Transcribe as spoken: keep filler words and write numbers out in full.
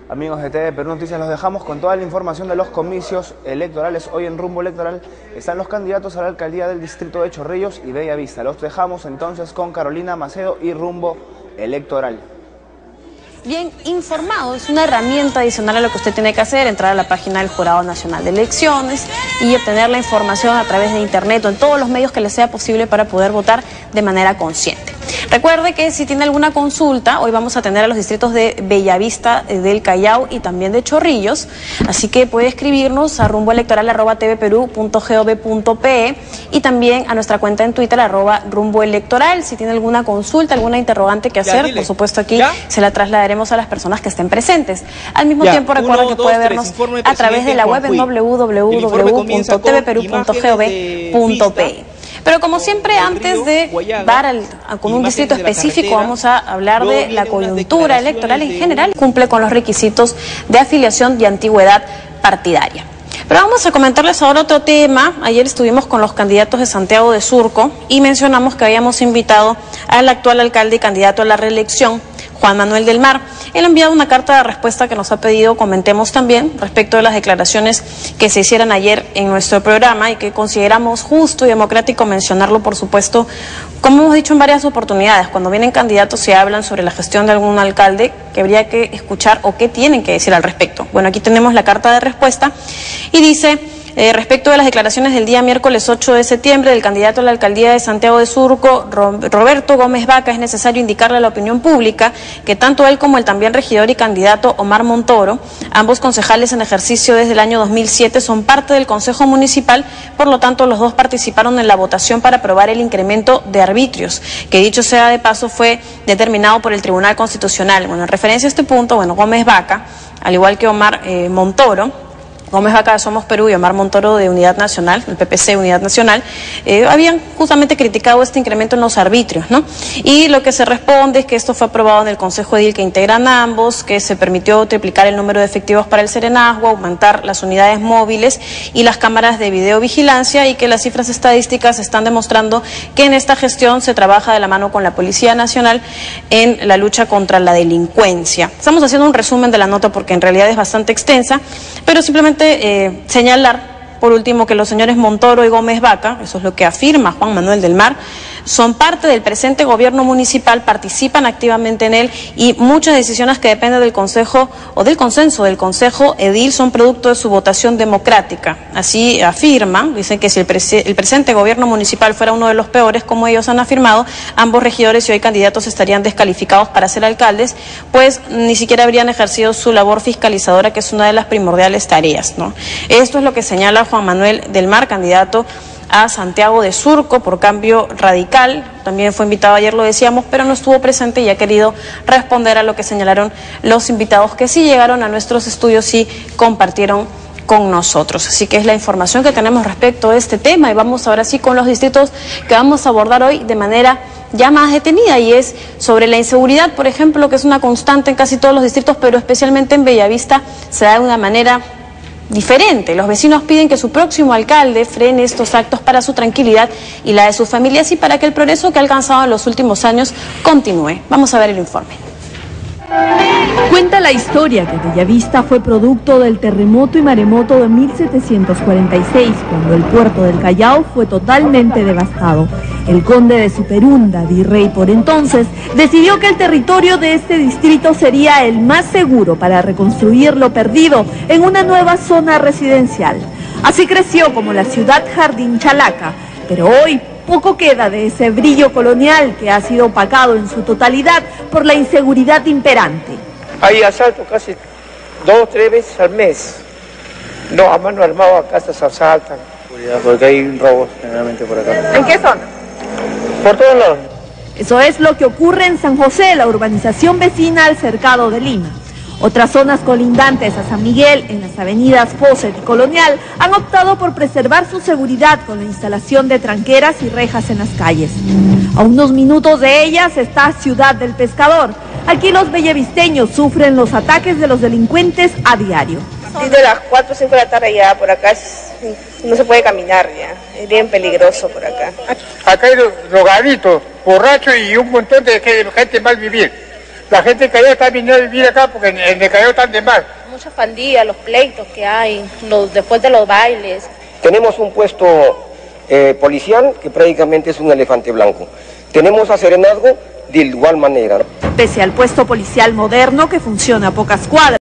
Amigos de T V Perú Noticias, los dejamos con toda la información de los comicios electorales. Hoy en Rumbo Electoral están los candidatos a la alcaldía del distrito de Chorrillos y Bellavista. Los dejamos entonces con Carolina Macedo y Rumbo Electoral. Bien informado, es una herramienta adicional a lo que usted tiene que hacer, entrar a la página del Jurado Nacional de Elecciones y obtener la información a través de internet o en todos los medios que le sea posible para poder votar de manera consciente. Recuerde que si tiene alguna consulta, hoy vamos a atender a los distritos de Bellavista, del Callao y también de Chorrillos, así que puede escribirnos a rumboelectoral arroba tvperú punto gov punto pe y también a nuestra cuenta en Twitter arroba rumboelectoral. Si tiene alguna consulta, alguna interrogante que hacer, por supuesto aquí ¿Ya? se la trasladaremos a las personas que estén presentes. Al mismo ya. tiempo recuerda Uno, que dos, puede vernos a través de la web en doble u doble u doble u punto tvperú punto gov punto pe. Pero como siempre, antes de dar al, a, con un distrito específico, vamos a hablar de la coyuntura electoral en general. Cumple con los requisitos de afiliación y antigüedad partidaria. Pero vamos a comentarles ahora otro tema. Ayer estuvimos con los candidatos de Santiago de Surco y mencionamos que habíamos invitado al actual alcalde y candidato a la reelección, Juan Manuel del Mar. Él ha enviado una carta de respuesta que nos ha pedido comentemos también respecto de las declaraciones que se hicieron ayer en nuestro programa y que consideramos justo y democrático mencionarlo, por supuesto, como hemos dicho en varias oportunidades, cuando vienen candidatos y hablan sobre la gestión de algún alcalde, que habría que escuchar o qué tienen que decir al respecto. Bueno, aquí tenemos la carta de respuesta y dice... Eh, respecto de las declaraciones del día miércoles ocho de septiembre del candidato a la alcaldía de Santiago de Surco, Roberto Gómez Vaca, es necesario indicarle a la opinión pública que tanto él como el también regidor y candidato Omar Montoro, ambos concejales en ejercicio desde el año dos mil siete, son parte del Consejo Municipal, por lo tanto los dos participaron en la votación para aprobar el incremento de arbitrios, que dicho sea de paso fue determinado por el Tribunal Constitucional. Bueno, en referencia a este punto, bueno, Gómez Vaca, al igual que Omar eh, Montoro, Gómez Vaca de Somos Perú y Omar Montoro de Unidad Nacional, el P P C Unidad Nacional, eh, habían justamente criticado este incremento en los arbitrios, ¿no? Y lo que se responde es que esto fue aprobado en el Consejo Edil que integran ambos, que se permitió triplicar el número de efectivos para el serenazgo, aumentar las unidades móviles y las cámaras de videovigilancia, y que las cifras estadísticas están demostrando que en esta gestión se trabaja de la mano con la Policía Nacional en la lucha contra la delincuencia. Estamos haciendo un resumen de la nota porque en realidad es bastante extensa, pero simplemente Eh, señalar, por último, que los señores Montoro y Gómez Vaca, eso es lo que afirma Juan Manuel del Mar, son parte del presente gobierno municipal, participan activamente en él y muchas decisiones que dependen del Consejo o del consenso del Consejo Edil son producto de su votación democrática. Así afirma, dicen que si el, prese el presente gobierno municipal fuera uno de los peores, como ellos han afirmado, ambos regidores y hoy candidatos estarían descalificados para ser alcaldes, pues ni siquiera habrían ejercido su labor fiscalizadora, que es una de las primordiales tareas, ¿no? Esto es lo que señala Juan Manuel del Mar, candidato a Santiago de Surco por Cambio Radical. También fue invitado ayer, lo decíamos, pero no estuvo presente y ha querido responder a lo que señalaron los invitados que sí llegaron a nuestros estudios y compartieron con nosotros. Así que es la información que tenemos respecto a este tema y vamos ahora sí con los distritos que vamos a abordar hoy de manera ya más detenida, y es sobre la inseguridad, por ejemplo, que es una constante en casi todos los distritos, pero especialmente en Bellavista se da de una manera diferente. Los vecinos piden que su próximo alcalde frene estos actos para su tranquilidad y la de sus familias y para que el progreso que ha alcanzado en los últimos años continúe. Vamos a ver el informe. Cuenta la historia que Bellavista fue producto del terremoto y maremoto de mil setecientos cuarenta y seis, cuando el puerto del Callao fue totalmente devastado. El conde de Superunda, virrey por entonces, decidió que el territorio de este distrito sería el más seguro para reconstruir lo perdido en una nueva zona residencial. Así creció como la ciudad Jardín Chalaca, pero hoy poco queda de ese brillo colonial que ha sido opacado en su totalidad por la inseguridad imperante. Hay asaltos casi dos, tres veces al mes. No, a mano armada acá se asaltan. Porque hay robos generalmente por acá. ¿En qué zona? Por todos lados. Eso es lo que ocurre en San José, la urbanización vecina al cercado de Lima. Otras zonas colindantes a San Miguel, en las avenidas Fawcett y Colonial, han optado por preservar su seguridad con la instalación de tranqueras y rejas en las calles. A unos minutos de ellas está Ciudad del Pescador. Aquí los bellavisteños sufren los ataques de los delincuentes a diario. Desde las cuatro o cinco de la tarde ya por acá es, no se puede caminar ya, es bien peligroso por acá. Acá hay drogadictos, borrachos y un montón de gente mal vivir. La gente del Callao está viniendo a vivir acá porque en, en el Callao están de mal. Muchas pandillas, los pleitos que hay, los, después de los bailes. Tenemos un puesto eh, policial que prácticamente es un elefante blanco. Tenemos a Serenazgo de igual manera. Pese al puesto policial moderno que funciona a pocas cuadras